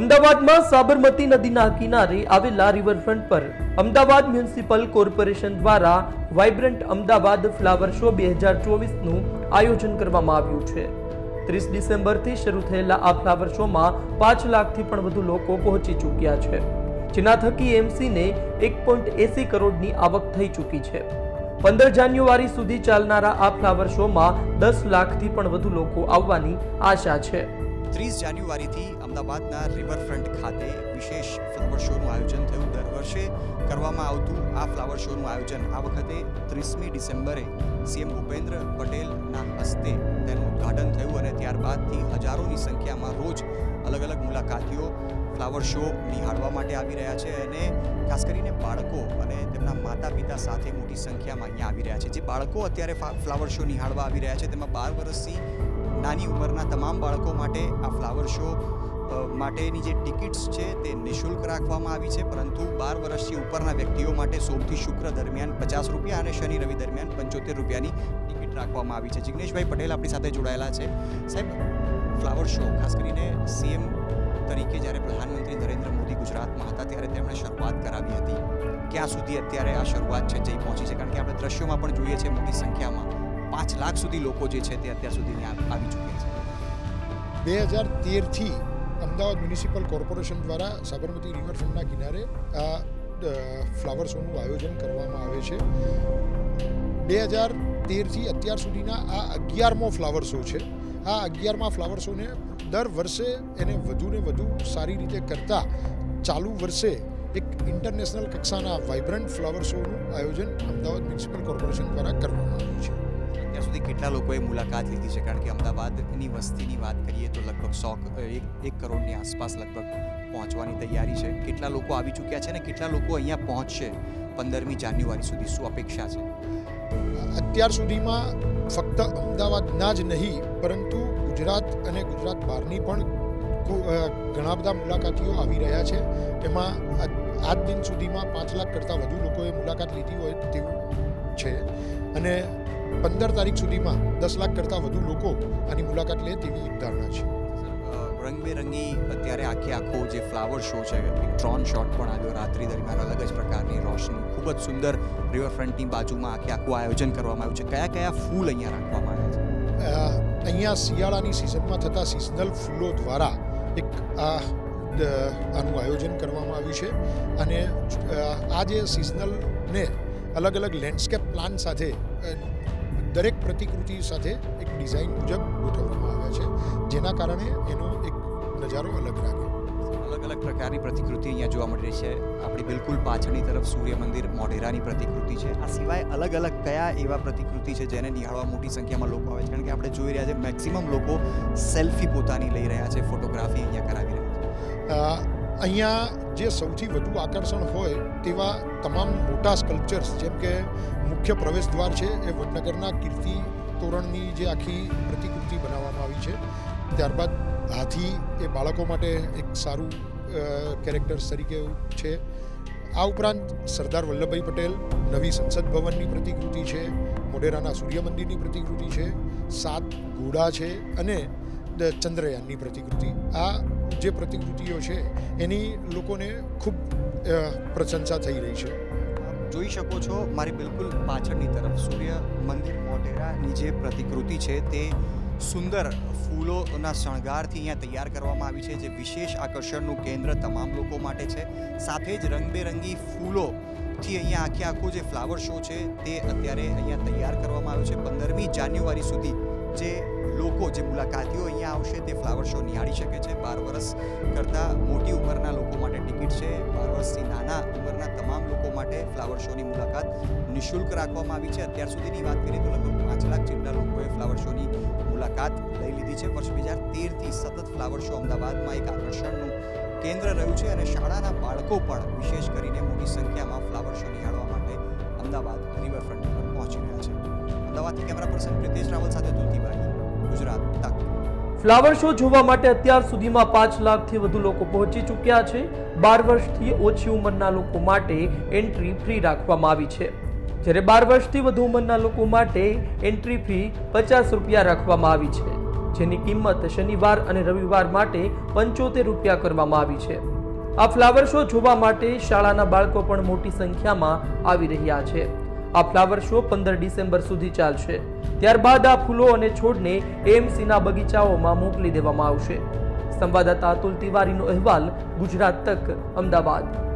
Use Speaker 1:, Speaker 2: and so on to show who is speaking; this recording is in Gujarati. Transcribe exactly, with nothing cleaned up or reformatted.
Speaker 1: અમદાવાદમાં સાબરમતી નદીના કિનારે આવેલા રિવરફ્રન્ટ પર અમદાવાદ મ્યુનિસિપલ કોર્પોરેશન દ્વારા વાઇબ્રન્ટ અમદાવાદ ફ્લાવર શો બે હજાર ચોવીસનું આયોજન કરવામાં આવ્યું છે। ત્રીસ ડિસેમ્બરથી શરૂ થયેલા આ ફ્લાવર શોમાં પાંચ લાખથી પણ વધુ લોકો પહોંચી ચૂક્યા છે, જેના થકી એમસીને એક પોઈન્ટ એસી કરોડની આવક થઈ ચૂકી છે। પંદર જાન્યુઆરી સુધી ચાલનારા આ ફ્લાવર શોમાં દસ લાખથી પણ વધુ લોકો આવવાની આશા છે।
Speaker 2: ત્રીસ જાન્યુઆરીથી અમદાવાદના રિવરફ્રન્ટ ખાતે વિશેષ ફ્લાવર શોનું આયોજન થયું। દર વર્ષે કરવામાં આવતું આ ફ્લાવર શોનું આયોજન આ વખતે ત્રીસમી ડિસેમ્બરે સીએમ ભૂપેન્દ્ર પટેલના હસ્તે તેનું ઉદ્ઘાટન થયું અને ત્યારબાદથી હજારોની સંખ્યામાં રોજ અલગ અલગ મુલાકાતીઓ ફ્લાવર શો નિહાળવા માટે આવી રહ્યા છે અને ખાસ કરીને બાળકો અને તેમના માતા પિતા સાથે મોટી સંખ્યામાં અહીંયા આવી રહ્યા છે। જે બાળકો અત્યારે ફ્લાવર શો નિહાળવા આવી રહ્યા છે તેમાં બાર વર્ષથી નાની ઉંમરના તમામ બાળકો માટે આ ફ્લાવર શો માટેની જે ટિકિટ્સ છે તે નિઃશુલ્ક રાખવામાં આવી છે, પરંતુ બાર વર્ષથી ઉપરના વ્યક્તિઓ માટે સોમથી શુક્ર દરમિયાન પચાસ રૂપિયા અને શનિ રવિ દરમિયાન પંચોતેર રૂપિયાની ટિકિટ રાખવામાં આવી છે। જિગ્નેશભાઈ પટેલ આપણી સાથે જોડાયેલા છે। સાહેબ, ફ્લાવર શો ખાસ કરીને સીએમ તરીકે જ્યારે પ્રધાનમંત્રી નરેન્દ્ર મોદી ગુજરાતમાં હતા ત્યારે તેમણે શરૂઆત કરાવી હતી, ક્યાં સુધી અત્યારે આ શરૂઆત છે જઈ પહોંચી છે? કારણ કે આપણે દ્રશ્યોમાં પણ જોઈએ છીએ મોટી સંખ્યામાં પાંચ લાખ સુધી લોકો જે છે તે અત્યાર સુધી આવી ચૂક્યા છે।
Speaker 3: બે હજાર તેરથી અમદાવાદ મ્યુનિસિપલ કોર્પોરેશન દ્વારા સાબરમતી રિવરફ્રન્ટના કિનારે આ ફ્લાવર શોનું આયોજન કરવામાં આવે છે। બે હજાર તેરથી અત્યાર સુધીના આ અગિયારમો ફ્લાવર શો છે। આ અગિયારમા ફ્લાવર શોને દર વર્ષે એને વધુ ને વધુ સારી રીતે કરતા ચાલુ વર્ષે એક ઇન્ટરનેશનલ કક્ષાના વાઇબ્રન્ટ ફ્લાવર શોનું આયોજન અમદાવાદ મ્યુનિસિપલ કોર્પોરેશન દ્વારા કરવામાં આવ્યું છે।
Speaker 2: અત્યાર સુધી કેટલા લોકોએ મુલાકાત લીધી છે? કારણ કે અમદાવાદની વસ્તીની વાત કરીએ તો લગભગ સો એક એક કરોડની આસપાસ લગભગ પહોંચવાની તૈયારી છે। કેટલા લોકો આવી ચૂક્યા છે અને કેટલા લોકો અહીંયા પહોંચશે પંદરમી જાન્યુઆરી સુધી? શું અપેક્ષા છે?
Speaker 3: અત્યાર સુધીમાં ફક્ત અમદાવાદના જ નહીં પરંતુ ગુજરાત અને ગુજરાત બહારની પણ ઘણા બધા મુલાકાતીઓ આવી રહ્યા છે। એમાં આજ દિન સુધીમાં પાંચ લાખ કરતાં વધુ લોકોએ મુલાકાત લીધી હોય તેવું છે અને પંદર તારીખ સુધીમાં દસ લાખ કરતાં વધુ લોકો આની મુલાકાત લે તેવી એક ધારણા છે।
Speaker 2: રંગબેરંગી અત્યારે આખે આખો જે ફ્લાવર શો છે, એક ડ્રોન શોટ પણ આવ્યો રાત્રિ દરમિયાન, અલગ જ પ્રકારની રોશની, ખૂબ જ સુંદર રિવરફ્રન્ટની બાજુમાં આખે આખું આયોજન કરવામાં આવ્યું છે। કયા કયા ફૂલ અહીંયા રાખવામાં આવ્યા છે?
Speaker 3: અહીંયા શિયાળાની સિઝનમાં થતા સિઝનલ ફૂલો દ્વારા એક આ આનું આયોજન કરવામાં આવ્યું છે અને આ જે સિઝનલને અલગ અલગ લેન્ડસ્કેપ પ્લાન સાથે દરેક પ્રતિકૃતિ સાથે એક ડિઝાઇન મુજબ ગોઠવવામાં આવ્યા છે, જેના કારણે એનો એક નજારો અલગ લાગે।
Speaker 2: અલગ અલગ પ્રકારની પ્રતિકૃતિ અહીંયા જોવા મળી રહી છે। આપણી બિલકુલ પાછળની તરફ સૂર્ય મંદિર મોઢેરાની પ્રતિકૃતિ છે। આ સિવાય અલગ અલગ કયા એવા પ્રતિકૃતિ છે જેને નિહાળવા મોટી સંખ્યામાં લોકો આવે છે? કારણ કે આપણે જોઈ રહ્યા છે મેક્સિમમ લોકો સેલ્ફી પોતાની લઈ રહ્યા છે, ફોટોગ્રાફી અહીંયા કરાવી રહ્યા છે।
Speaker 3: અહીંયા જે સૌથી વધુ આકર્ષણ હોય તેવા તમામ મોટા સ્કલ્પચર્સ, જેમ કે મુખ્ય પ્રવેશ દ્વાર છે એ વડનગરના કીર્તિ તોરણની જે આખી પ્રતિકૃતિ બનાવવામાં આવી છે, ત્યારબાદ હાથી એ બાળકો માટે એક સારું કેરેક્ટર્સ તરીકે છે। આ ઉપરાંત સરદાર વલ્લભભાઈ પટેલ નવી સંસદ ભવનની પ્રતિકૃતિ છે, મોઢેરાના સૂર્ય મંદિરની પ્રતિકૃતિ છે, સાત ઘોડા છે અને ચંદ્રયાનની પ્રતિકૃતિ। આ જે પ્રતિકૃતિઓ છે એની લોકોને ખૂબ પ્રશંસા થઈ રહી છે।
Speaker 2: જોઈ શકો છો મારી બિલકુલ પાછળની તરફ સૂર્ય મંદિર મોઢેરાની જે પ્રતિકૃતિ છે તે સુંદર ફૂલોના શણગારથી અહીંયા તૈયાર કરવામાં આવી છે, જે વિશેષ આકર્ષણનું કેન્દ્ર તમામ લોકો માટે છે। સાથે જ રંગબેરંગી ફૂલોથી અહીંયા આખે આખો જે ફ્લાવર શો છે તે અત્યારે અહીંયા તૈયાર કરવામાં આવ્યો છે। પંદરમી જાન્યુઆરી સુધી જે લોકો, જે મુલાકાતીઓ અહીંયા આવશે તે ફ્લાવર શો નિહાળી શકે છે। બાર વર્ષ કરતાં મોટી ઉંમરના લોકો માટે ટિકિટ છે, બાર વર્ષથી નાના ઉંમરના તમામ લોકો માટે ફ્લાવર શોની મુલાકાત નિઃશુલ્ક રાખવામાં આવી છે। અત્યાર સુધીની વાત કરીએ તો લગભગ પાંચ લાખ જેટલા લોકોએ ફ્લાવર શોની મુલાકાત લઈ લીધી છે। વર્ષ બે હજાર તેરથી સતત ફ્લાવર શો અમદાવાદમાં એક આકર્ષણનું કેન્દ્ર રહ્યું છે અને શાળાના બાળકો પણ વિશેષ કરીને મોટી સંખ્યામાં ફ્લાવર શો નિહાળવા માટે અમદાવાદ રિવરફ્રન્ટ પર પહોંચી રહ્યા છે। અમદાવાદથી કેમેરા પર્સન પ્રિતેશ રાવલ સાથે તુલતીભાઈ, ગુજરાત તક।
Speaker 1: ફ્લાવર શો જોવા માટે અત્યાર સુધીમાં પાંચ લાખથી વધુ લોકો પહોંચી ચૂક્યા છે। બાર વર્ષથી ઓછી ઉંમરના લોકો માટે એન્ટ્રી ફ્રી રાખવામાં આવી છે, જ્યારે બાર વર્ષથી વધુ ઉંમરના લોકો માટે એન્ટ્રી ફી પચાસ રૂપિયા રાખવામાં આવી છે। જેની કિંમત શનિવાર અને રવિવાર માટે પંચોતેર રૂપિયા કરવામાં આવી છે। આ ફ્લાવર શો જોવા માટે શાળાના બાળકો પણ મોટી સંખ્યામાં આવી રહ્યા છે। આ ફ્લાવર શો પંદર ડિસેમ્બર સુધી ચાલશે। ત્યારબાદ આ ફૂલો અને છોડને એએમસીના બગીચાઓમાં મોકલી દેવામાં આવશે। સંવાદદાતા અતુલ તિવારીનો અહેવાલ, ગુજરાત તક, અમદાવાદ।